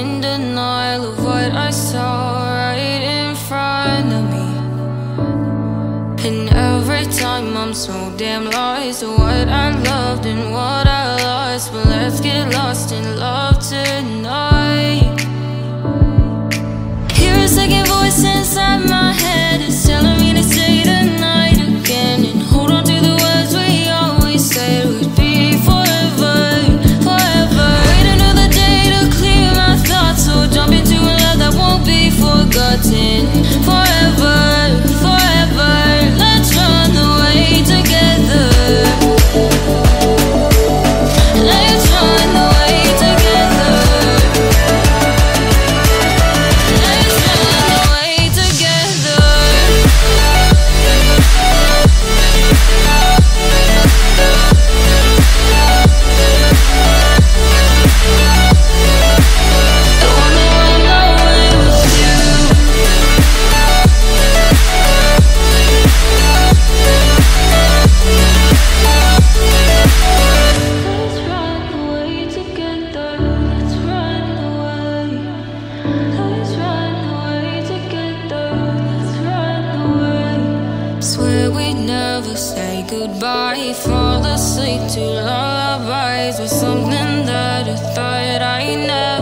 in denial of what I saw right in front of me. And every time I'm so damn lost to what I loved and what I lost. But let's get lost in love tonight. Hear a second voice inside my head, it's telling me to say the night again, and hold on to the words we always said would be forever, forever. Wait another day to clear my thoughts, so jump into a love that won't be forgotten. Forever, forever, let's run away together. Let's run away together. Let's run away together. I wanna run away with you. Let's run away together. Let's run away. Let's run away together. Let's run away. Swear we'd never say goodbye. Fall asleep to lullabies with something that I thought I never